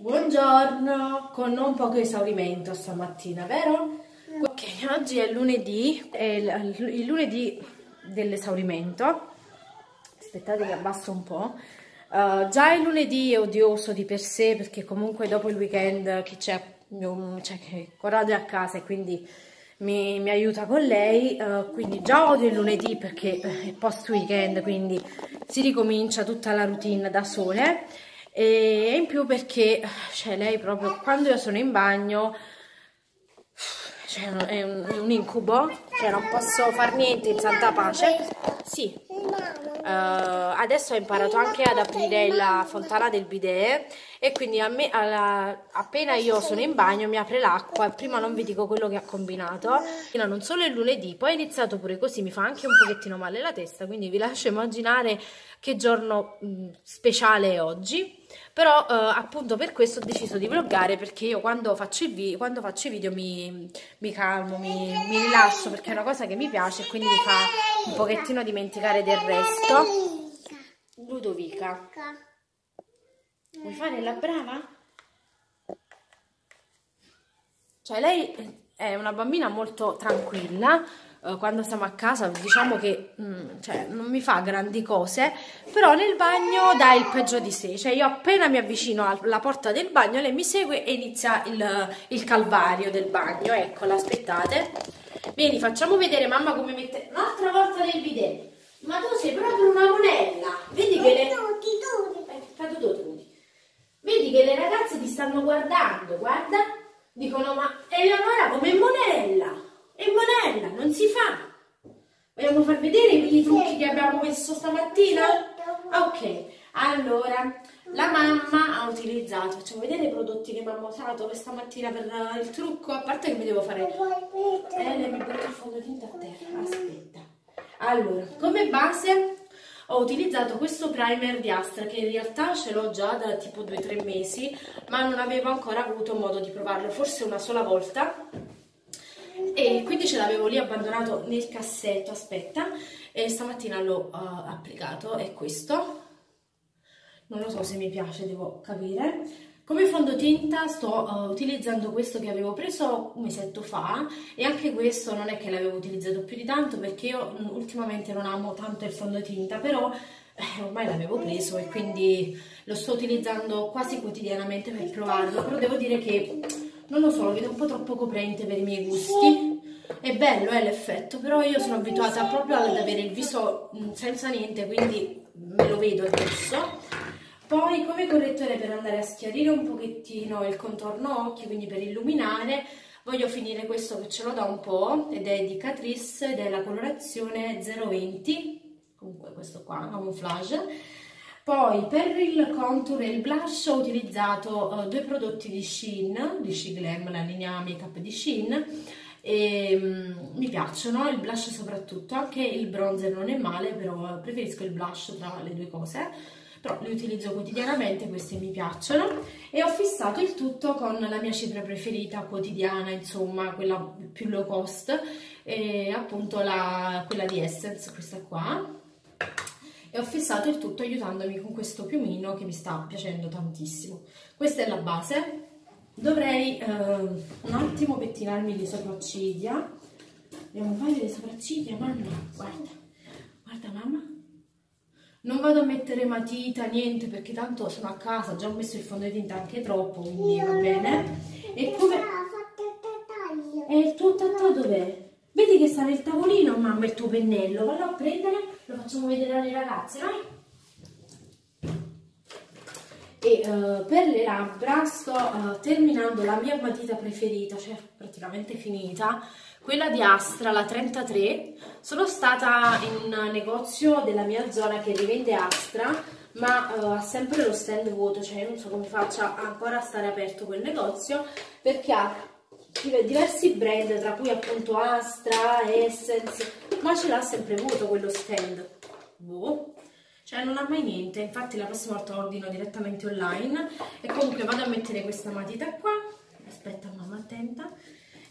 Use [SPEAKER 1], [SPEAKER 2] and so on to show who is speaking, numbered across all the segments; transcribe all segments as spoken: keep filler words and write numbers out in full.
[SPEAKER 1] Buongiorno, con non poco esaurimento stamattina, vero? Ok, oggi è lunedì, è il, il lunedì dell'esaurimento. Aspettate che abbasso un po'. Uh, già il lunedì è odioso di per sé, perché comunque dopo il weekend chi c'è, cioè che Corrado è a casa e quindi mi, mi aiuta con lei, uh, quindi già odio il lunedì perché è post weekend, quindi si ricomincia tutta la routine da sole. E in più perché cioè, lei proprio quando io sono in bagno cioè, è, un, è un incubo, cioè non posso far niente in santa pace. Sì. Uh, adesso ho imparato anche ad aprire la fontana del bidet e quindi a me, alla, appena io sono in bagno mi apre l'acqua. Prima non vi dico quello che ha combinato, non solo il lunedì, poi è iniziato pure così, mi fa anche un pochettino male la testa, quindi vi lascio immaginare che giorno mh, speciale è oggi. Però uh, appunto per questo ho deciso di vloggare, perché io quando faccio i, vi quando faccio i video mi, mi calmo, mi, mi rilasso, perché è una cosa che mi piace e quindi mi fa un pochettino dimenticare del resto. Ludovica, vuoi fare la brava? Cioè lei è una bambina molto tranquilla, uh, quando siamo a casa diciamo che mm, cioè, non mi fa grandi cose, però nel bagno dà il peggio di sé. Cioè io appena mi avvicino alla porta del bagno lei mi segue e inizia il, il calvario del bagno. Eccola, aspettate, vieni, facciamo vedere mamma come mette un'altra volta nel bidet. Ma tu sei proprio una monella, vedi che le... Eh, vedi che le ragazze ti stanno guardando, guarda, dicono ma Eleonora come monella, è monella, non si fa. Vogliamo far vedere i trucchi che abbiamo messo stamattina? Ok, allora la mamma ha utilizzato, facciamo vedere i prodotti che abbiamo usato questa mattina per il trucco, a parte che mi devo fare... Eh, mi butto il fondotinta a terra, aspetta. Allora, come base ho utilizzato questo primer di Astra, che in realtà ce l'ho già da tipo due tre mesi, ma non avevo ancora avuto modo di provarlo, forse una sola volta, e quindi ce l'avevo lì abbandonato nel cassetto. Aspetta, e stamattina l'ho uh, applicato. È questo, non lo so se mi piace, devo capire. Come fondotinta sto uh, utilizzando questo che avevo preso un mesetto fa, e anche questo non è che l'avevo utilizzato più di tanto, perché io mh, ultimamente non amo tanto il fondotinta, però eh, ormai l'avevo preso e quindi lo sto utilizzando quasi quotidianamente per provarlo. Però devo dire che non lo so, lo vedo un po' troppo coprente per i miei gusti. È bello è eh, l'effetto, però io sono abituata proprio ad avere il viso mh, senza niente, quindi me lo vedo adesso. Poi come correttore per andare a schiarire un pochettino il contorno occhi, quindi per illuminare, voglio finire questo che ce l'ho da un po', ed è di Catrice ed è la colorazione zero venti, comunque questo qua, camouflage. Poi per il contour e il blush ho utilizzato uh, due prodotti di Shein, di Sheglam, la linea make-up di Shein, e um, mi piacciono, il blush soprattutto, anche il bronzer non è male, però preferisco il blush tra le due cose. Però li utilizzo quotidianamente, questi mi piacciono, e ho fissato il tutto con la mia cipria preferita quotidiana, insomma quella più low cost, e appunto la, quella di Essence, questa qua, e ho fissato il tutto aiutandomi con questo piumino che mi sta piacendo tantissimo. Questa è la base. Dovrei eh, un attimo pettinarmi le sopracciglia. Andiamo a fare le sopracciglia, mamma, guarda, guarda mamma. Non vado a mettere matita, niente, perché tanto sono a casa, già ho messo il fondotinta anche troppo, quindi va bene. E come... E il tuo tattoo dov'è? Vedi che sta nel tavolino, mamma, il tuo pennello. Vallo a prendere, lo facciamo vedere alle ragazze, vai? E uh, per le labbra sto uh, terminando la mia matita preferita, cioè praticamente finita, quella di Astra, la trentatré. Sono stata in un negozio della mia zona che rivende Astra, ma uh, ha sempre lo stand vuoto, cioè io non so come faccia ancora a stare aperto quel negozio, perché ha diversi brand, tra cui appunto Astra, Essence, ma ce l'ha sempre vuoto quello stand. Boh. Cioè non ha mai niente, infatti la prossima volta ordino direttamente online. E comunque vado a mettere questa matita qua, aspetta mamma, attenta,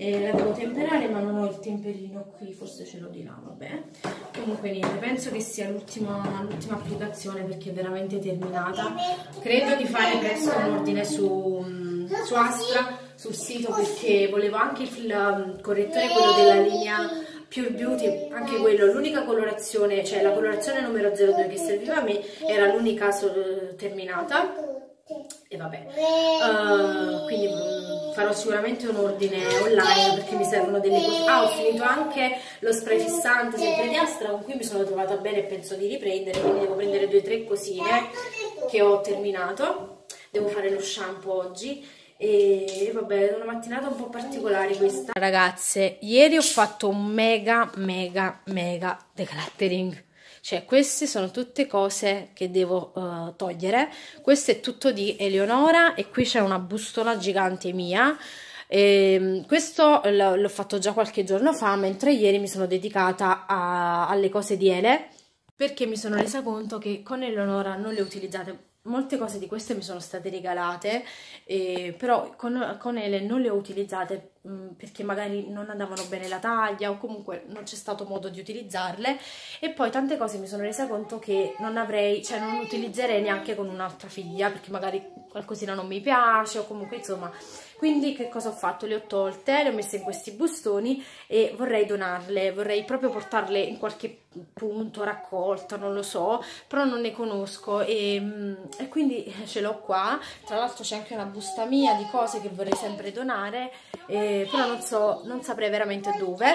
[SPEAKER 1] e la devo temperare, ma non ho il temperino qui, forse ce l'ho di là, vabbè. Comunque niente, penso che sia l'ultima l'ultima applicazione perché è veramente terminata. Credo di fare presto un ordine su, su Astra, sul sito, perché volevo anche il correttore, quello della linea Pure Beauty, anche quello, l'unica colorazione, cioè la colorazione numero zero due che serviva a me era l'unica terminata. E vabbè, uh, quindi um, farò sicuramente un ordine online perché mi servono delle cose. Ah, ho finito anche lo spray fissante sempre di Astra, con cui mi sono trovata bene e penso di riprendere, quindi devo prendere due o tre cosine che ho terminato. Devo fare lo shampoo oggi e vabbè, è una mattinata un po' particolare questa. Ragazze, ieri ho fatto un mega mega mega decluttering. Cioè, queste sono tutte cose che devo uh, togliere. Questo è tutto di Eleonora e qui c'è una bustola gigante mia. E questo l'ho fatto già qualche giorno fa, mentre ieri mi sono dedicata a, alle cose di Ele, perché mi sono resa conto che con Eleonora non le ho utilizzate. Molte cose di queste mi sono state regalate, eh, però con, con Ele non le ho utilizzate mh, perché magari non andavano bene la taglia o comunque non c'è stato modo di utilizzarle, e poi tante cose mi sono resa conto che non avrei, cioè non utilizzerei neanche con un'altra figlia perché magari qualcosina non mi piace o comunque insomma. Quindi che cosa ho fatto? Le ho tolte, le ho messe in questi bustoni e vorrei donarle, vorrei proprio portarle in qualche punto raccolta, non lo so, però non ne conosco e, e quindi ce l'ho qua. Tra l'altro c'è anche una busta mia di cose che vorrei sempre donare, eh, però non so, non saprei veramente dove.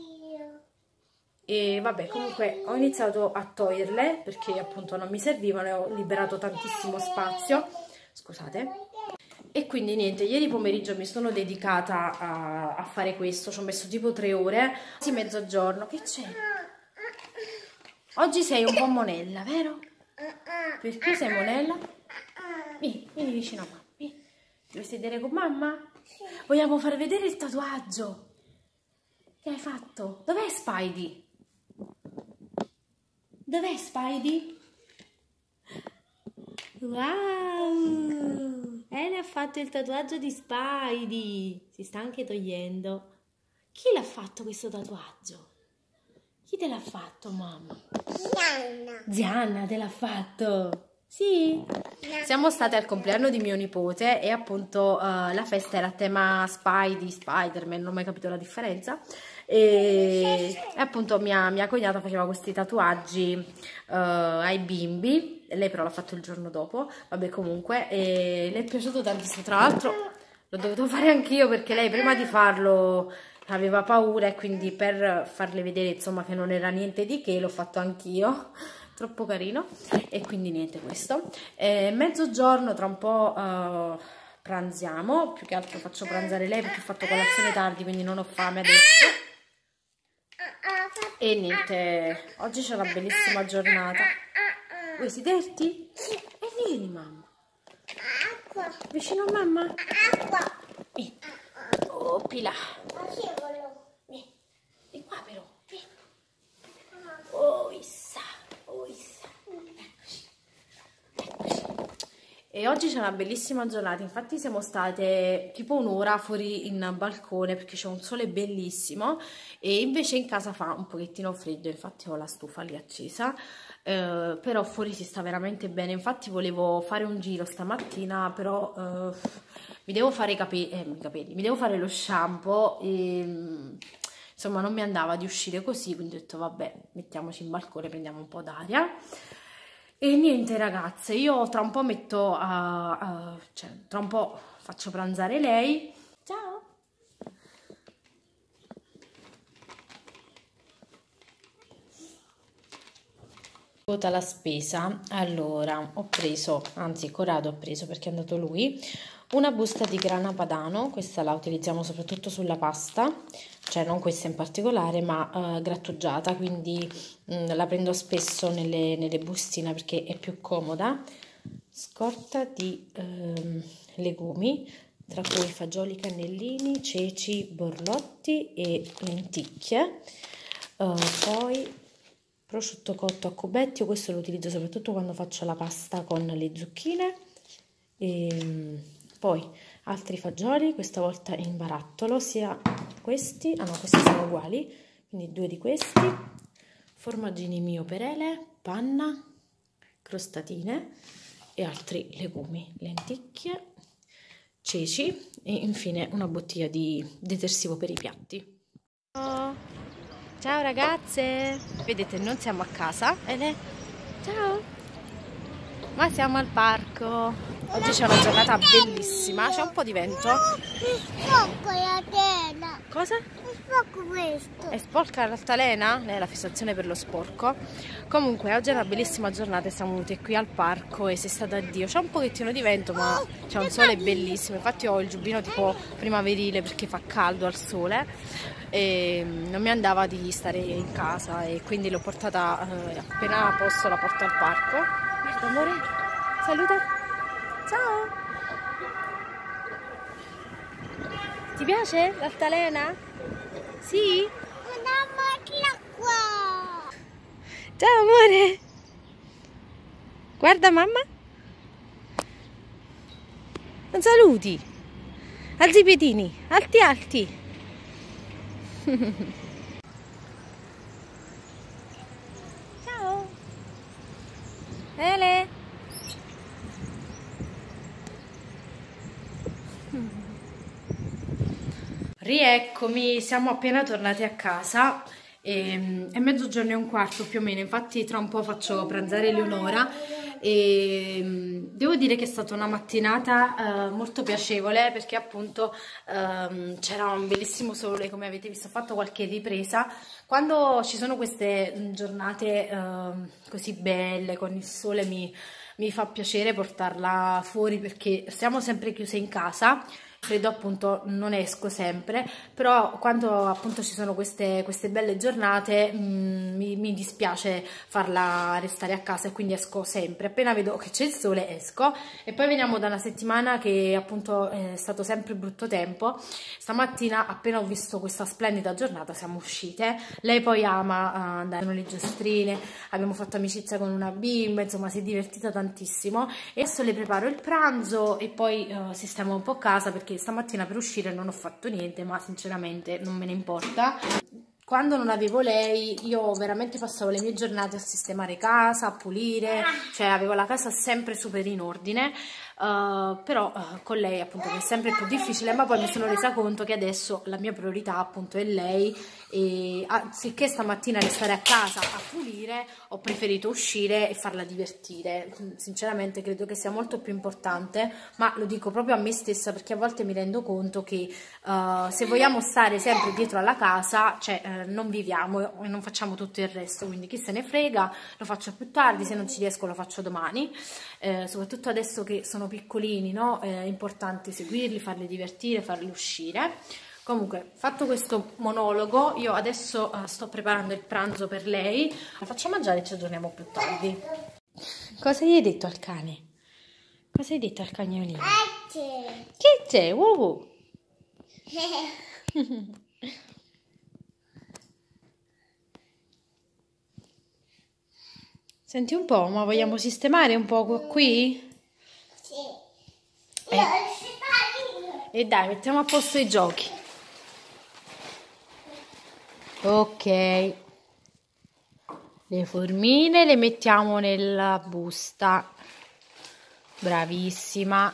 [SPEAKER 1] E vabbè, comunque ho iniziato a toglierle perché appunto non mi servivano e ho liberato tantissimo spazio, scusate. E quindi niente, ieri pomeriggio mi sono dedicata a, a fare questo, ci ho messo tipo tre ore, quasi mezzogiorno. Che c'è? Oggi sei un po' monella, vero? Perché sei monella? Vieni, vieni vicino a mamma, vieni. Vuoi sedere con mamma? Vogliamo far vedere il tatuaggio che hai fatto? Dov'è Spidey? Dov'è Spidey? Wow! Ele ha fatto il tatuaggio di Spidey. Si sta anche togliendo. Chi l'ha fatto questo tatuaggio? Chi te l'ha fatto, mamma? Zianna. Zianna te l'ha fatto? Sì? Siamo state al compleanno di mio nipote e appunto uh, la festa era a tema Spidey, Spider-Man, non ho mai capito la differenza. E, e appunto mia, mia cognata faceva questi tatuaggi uh, ai bimbi, lei però l'ha fatto il giorno dopo, vabbè comunque, e le è piaciuto tantissimo, tra l'altro l'ho dovuto fare anch'io perché lei prima di farlo aveva paura e quindi per farle vedere insomma che non era niente di che l'ho fatto anch'io. Troppo carino. E quindi niente, questo eh, mezzogiorno, tra un po' uh, pranziamo, più che altro faccio pranzare lei perché ho fatto colazione tardi, quindi non ho fame adesso. E niente, oggi c'è una bellissima giornata. Vuoi sederti? E vieni mamma, vicino a mamma. Vieni. Oh Pila, vieni di qua però. Oh Issa, oh Issa. Eccoci, eccoci. E oggi c'è una bellissima giornata, infatti siamo state tipo un'ora fuori in balcone perché c'è un sole bellissimo e invece in casa fa un pochettino freddo, infatti ho la stufa lì accesa, eh, però fuori si sta veramente bene. Infatti volevo fare un giro stamattina, però eh, mi devo fare i capelli, eh, i capelli, mi devo fare lo shampoo e insomma non mi andava di uscire così, quindi ho detto vabbè, mettiamoci in balcone, prendiamo un po' d'aria. E niente ragazze, io tra un po' metto a, a cioè tra un po' faccio pranzare lei. Ciao! Vota la spesa. Allora, ho preso, anzi Corrado ho preso perché è andato lui, una busta di grana padano, questa la utilizziamo soprattutto sulla pasta, cioè non questa in particolare, ma uh, grattugiata, quindi mh, la prendo spesso nelle, nelle bustine perché è più comoda. Scorta di um, legumi, tra cui fagioli cannellini, ceci, borlotti e lenticchie. Uh, poi prosciutto cotto a cubetti, io questo lo utilizzo soprattutto quando faccio la pasta con le zucchine. E poi altri fagioli, questa volta in barattolo, sia questi, ah no, questi sono uguali, quindi due di questi, formaggini mio per Ele, panna, crostatine e altri legumi, lenticchie, ceci e infine una bottiglia di detersivo per i piatti. Oh, ciao ragazze! Vedete, non siamo a casa, Ele? Ciao! Ma siamo al parco. Oggi c'è una giornata bellissima, c'è un po' di vento.
[SPEAKER 2] Sporco la tela.
[SPEAKER 1] Cosa?
[SPEAKER 2] È sporco questo.
[SPEAKER 1] È sporca l'altalena? Lei è la fissazione per lo sporco. Comunque oggi è una bellissima giornata, siamo venuti qui al parco e si è stata a Dio. C'è un pochettino di vento ma c'è un sole bellissimo, infatti ho il giubbino tipo primaverile perché fa caldo al sole e non mi andava di stare in casa e quindi l'ho portata eh, appena posso, la porto al parco. Guarda amore, saluta. Ciao! Ti piace l'altalena? Sì?
[SPEAKER 2] Una macchina qua.
[SPEAKER 1] Ciao amore! Guarda mamma! Non saluti! Alzi i piedini! Alti alti! Ciao! Ele! Rieccomi, siamo appena tornati a casa, e, è mezzogiorno e un quarto più o meno, infatti tra un po' faccio pranzare Eleonora e devo dire che è stata una mattinata eh, molto piacevole perché appunto ehm, c'era un bellissimo sole, come avete visto, ho fatto qualche ripresa. Quando ci sono queste giornate eh, così belle con il sole mi, mi fa piacere portarla fuori perché siamo sempre chiuse in casa. Freddo appunto non esco sempre, però quando appunto ci sono queste, queste belle giornate mh, mi, mi dispiace farla restare a casa e quindi esco sempre, appena vedo che c'è il sole esco. E poi veniamo da una settimana che appunto è stato sempre brutto tempo. Stamattina appena ho visto questa splendida giornata siamo uscite, lei poi ama andare alle giostrine, abbiamo fatto amicizia con una bimba, insomma si è divertita tantissimo e adesso le preparo il pranzo e poi uh, sistemo un po' casa perché stamattina per uscire non ho fatto niente, ma sinceramente non me ne importa. Quando non avevo lei io veramente passavo le mie giornate a sistemare casa, a pulire, cioè avevo la casa sempre super in ordine, uh, però uh, con lei appunto è sempre più difficile, ma poi mi sono resa conto che adesso la mia priorità appunto è lei e anziché stamattina restare a casa a pulire ho preferito uscire e farla divertire. Sinceramente credo che sia molto più importante, ma lo dico proprio a me stessa perché a volte mi rendo conto che uh, se vogliamo stare sempre dietro alla casa, cioè uh, non viviamo e non facciamo tutto il resto, quindi chi se ne frega, lo faccio più tardi, se non ci riesco lo faccio domani, eh, soprattutto adesso che sono piccolini, no? È importante seguirli, farli divertire, farli uscire. Comunque, fatto questo monologo, io adesso uh, sto preparando il pranzo per lei, la faccio mangiare e ci aggiorniamo più tardi. Cosa gli hai detto al cane? Cosa hai detto al cagnolino? Che c'è? Wow! Senti un po', ma vogliamo sistemare un po' qui? Sì. Eh. E dai, mettiamo a posto i giochi. Ok. Le formine le mettiamo nella busta. Bravissima.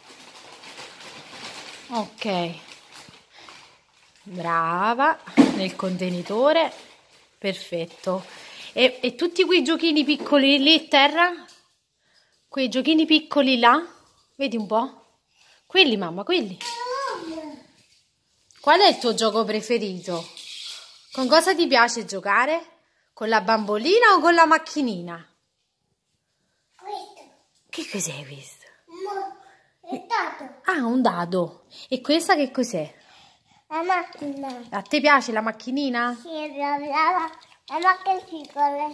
[SPEAKER 1] Ok. Brava. Nel contenitore. Perfetto. E, e tutti quei giochini piccoli lì a terra? Quei giochini piccoli là? Vedi un po'? Quelli, mamma, quelli. Qual è il tuo gioco preferito? Con cosa ti piace giocare? Con la bambolina o con la macchinina?
[SPEAKER 2] Questo.
[SPEAKER 1] Che cos'è questo?
[SPEAKER 2] È dato.
[SPEAKER 1] Ah, un dado. E questa che cos'è?
[SPEAKER 2] La macchina.
[SPEAKER 1] A te piace la macchinina?
[SPEAKER 2] Sì, la, la, la macchina piccola.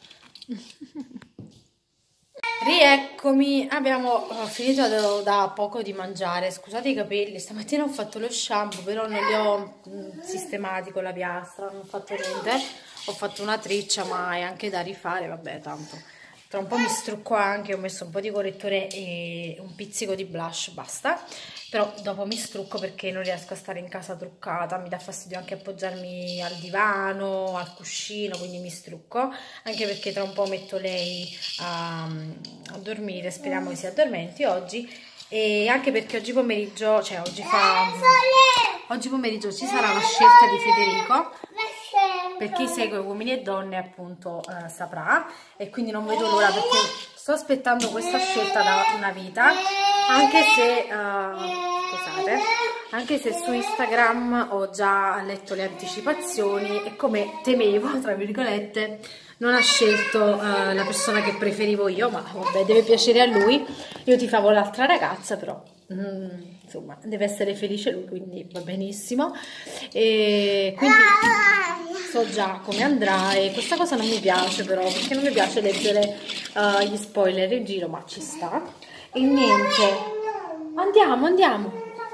[SPEAKER 1] Rieccomi, abbiamo finito da, da poco di mangiare. Scusate i capelli, stamattina ho fatto lo shampoo, però non li ho mh, sistemati con la piastra, non ho fatto niente. Ho fatto una triccia, ma è anche da rifare, vabbè, tanto tra un po' mi strucco anche, ho messo un po' di correttore e un pizzico di blush, basta. Però dopo mi strucco perché non riesco a stare in casa truccata, mi dà fastidio anche appoggiarmi al divano, al cuscino, quindi mi strucco, anche perché tra un po' metto lei a, a dormire, speriamo che si addormenti oggi, e anche perché oggi pomeriggio, cioè oggi fa... oggi pomeriggio ci sarà la scelta di Federico, per chi segue Uomini e Donne appunto eh, saprà, e quindi non vedo l'ora perché sto aspettando questa scelta da una vita, anche se, uh, scusate, anche se su Instagram ho già letto le anticipazioni e come temevo, tra virgolette, non ha scelto uh, la persona che preferivo io, ma vabbè, deve piacere a lui. Io ti favo l'altra ragazza, però mm, insomma deve essere felice lui, quindi va benissimo, e quindi so già come andrà, e questa cosa non mi piace però, perché non mi piace leggere uh, gli spoiler in giro, ma ci sta. E niente, andiamo, andiamo.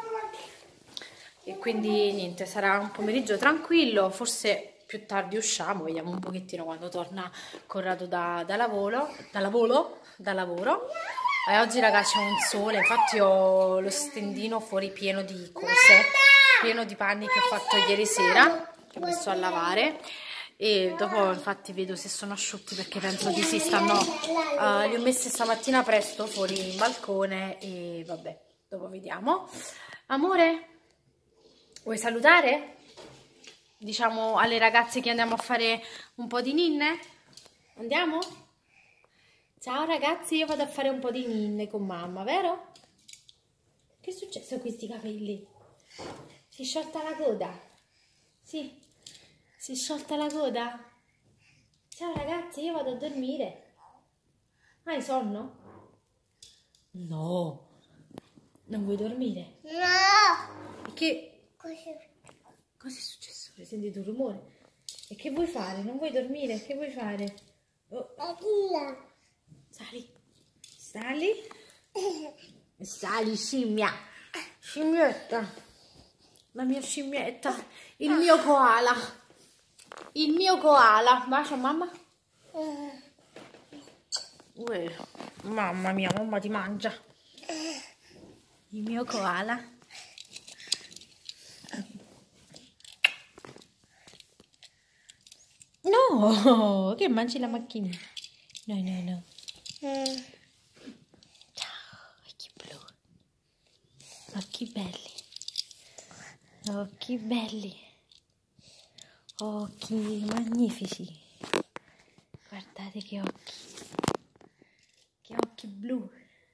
[SPEAKER 1] E quindi niente, sarà un pomeriggio tranquillo, forse più tardi usciamo, vediamo un pochettino quando torna Corrado da, da lavoro, da lavoro, da lavoro. E oggi ragazzi c'è un sole, infatti ho lo stendino fuori pieno di cose, pieno di panni che ho fatto ieri sera, che ho messo a lavare. E dopo infatti vedo se sono asciutti, perché penso di sì, stanno, uh, li ho messi stamattina presto fuori in balcone e vabbè, dopo vediamo. Amore, vuoi salutare? Diciamo alle ragazze che andiamo a fare un po' di ninne? Andiamo? Ciao ragazzi, io vado a fare un po' di ninne con mamma, vero? Che è successo a questi capelli? Si è sciolta la coda? Sì. Si è sciolta la coda? Ciao ragazzi, io vado a dormire. Hai sonno? No. Non vuoi dormire?
[SPEAKER 2] No.
[SPEAKER 1] E che...
[SPEAKER 2] Cosa?
[SPEAKER 1] Cosa è successo? Hai sentito un rumore? E che vuoi fare? Non vuoi dormire? Che vuoi fare? Oh. Sali. Sali. Sali, scimmia. Scimmietta. La mia scimmietta. Il mio koala. Il mio koala. Bacia mamma. Uè, mamma mia, mamma ti mangia. Il mio koala. No, che mangi la macchinina. No, no, no. Ciao, occhi blu. Occhi belli. Occhi belli. Occhi magnifici. Guardate che occhi. Che occhi blu.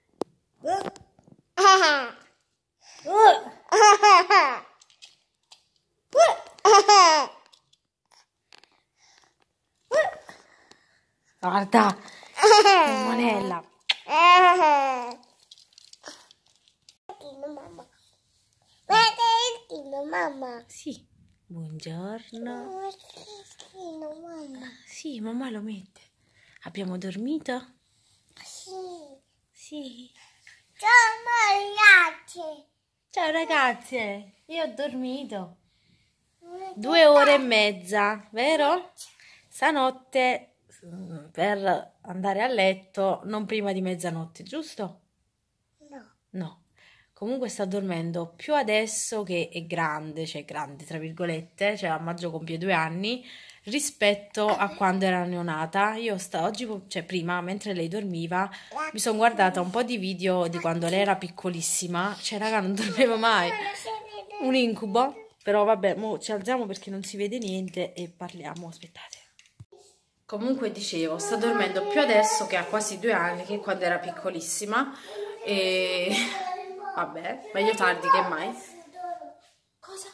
[SPEAKER 1] Guarda, monella.
[SPEAKER 2] Mamma. Guarda, mamma.
[SPEAKER 1] Sì, buongiorno.
[SPEAKER 2] Mamma.
[SPEAKER 1] Sì, mamma lo mette. Abbiamo dormito?
[SPEAKER 2] Sì.
[SPEAKER 1] Sì.
[SPEAKER 2] Ciao ragazzi.
[SPEAKER 1] Ciao ragazze, io ho dormito due ore e mezza, vero? Stanotte per andare a letto non prima di mezzanotte, giusto?
[SPEAKER 2] No.
[SPEAKER 1] No. Comunque sta dormendo più adesso che è grande, cioè grande tra virgolette, cioè a maggio compie due anni, rispetto a quando era neonata. Io sta, oggi, cioè prima, mentre lei dormiva, mi sono guardata un po' di video di quando lei era piccolissima, cioè raga non dormiva mai, un incubo, però vabbè, mo ci alziamo perché non si vede niente e parliamo, aspettate. Comunque dicevo, sta dormendo più adesso che ha quasi due anni, che quando era piccolissima, e vabbè, meglio tardi che mai. Cosa?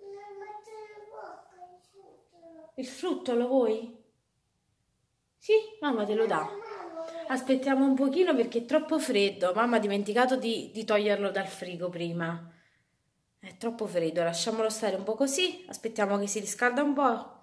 [SPEAKER 1] Il frutto lo vuoi? Sì, mamma te lo dà. Aspettiamo un pochino perché è troppo freddo. Mamma ha dimenticato di, di toglierlo dal frigo prima. È troppo freddo, lasciamolo stare un po' così. Aspettiamo che si riscalda un po'.